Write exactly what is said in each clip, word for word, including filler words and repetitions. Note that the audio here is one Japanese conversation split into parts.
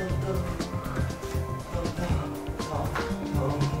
トントントントントントン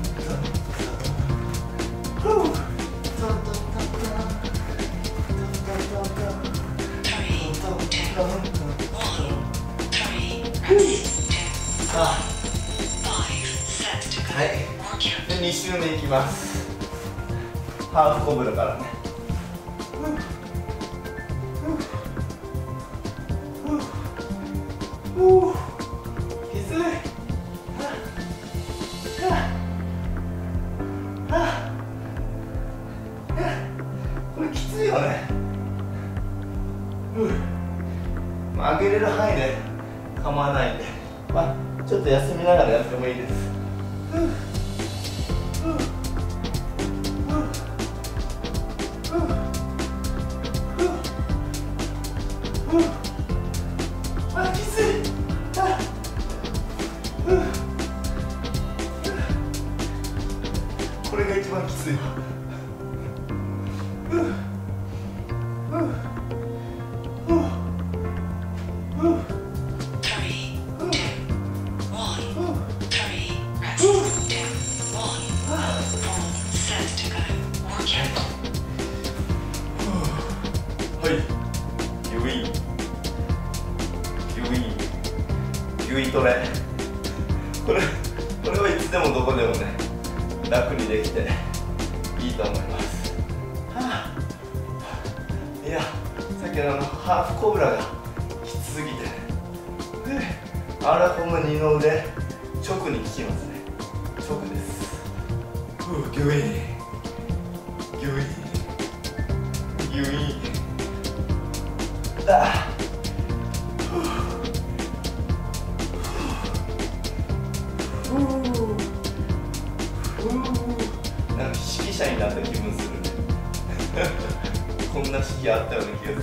はい、でに周目いきます。ハーフコブラからね。きつい。これきついよね。まあ、上げれる範囲で構わないんで、まあ、ちょっと休みながらやってもいいです。あ、きつい。これが一番きつい。はい、キウイキウイキウイトレ、これこれはいつでもどこでもね楽にできていいと思います。はあ、いや、さっきのあのハーフコブラがきつすぎてね、であれはほんま二の腕直に効きますね。直です。ふう、ギュイギュイギュイ。あなんか指揮者になった気分するね。こんな指揮あったような気がする。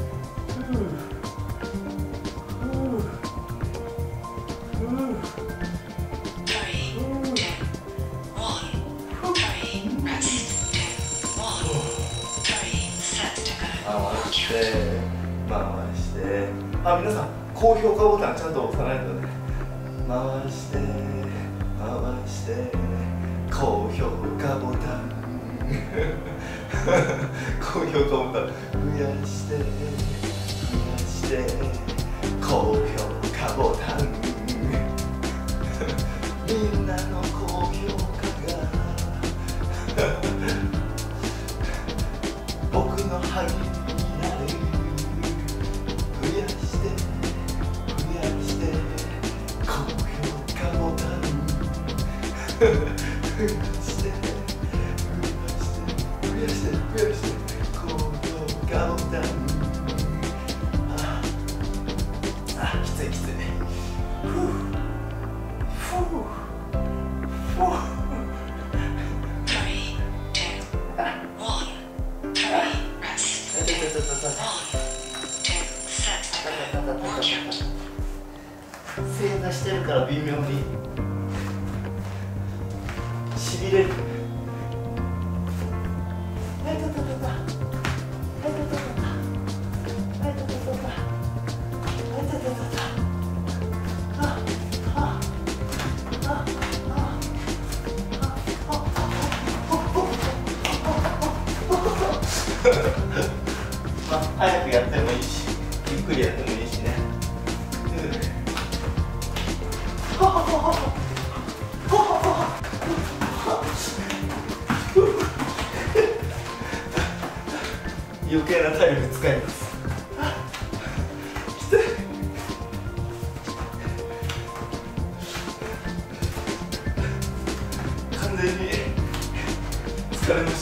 回して回して、あ、皆さん高評価ボタンちゃんと押さないとね。回して回して高評価ボタン高評価ボタン増やして増やして高評価ボタンみんなの高評価が僕の励みになる。増やして増やして高評価ボタン増やして増やして増やして増やして高評価ボタン。ああ、きついきつい。ふうふうふう。正座してるから微妙にしびれる。はいたたたたはいたたたたはいたたたたはいたたたた。ああああまあ早くやってもいいしゆっくりやってもいいしね。余計な体力使います。きつい。完全に疲れました。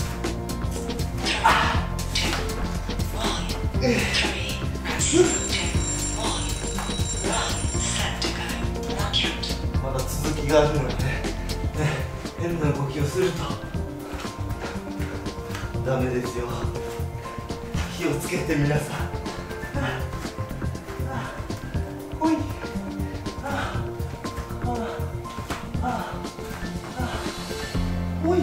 まだ続きがあるので、ね、変な動きをするとダメですよ。気をつけて皆さん。ほい。ほい。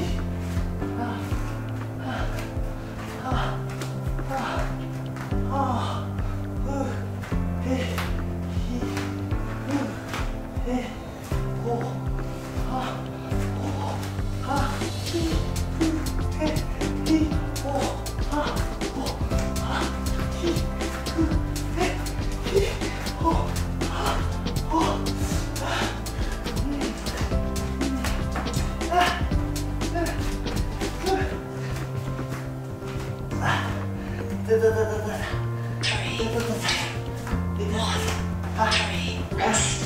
よし。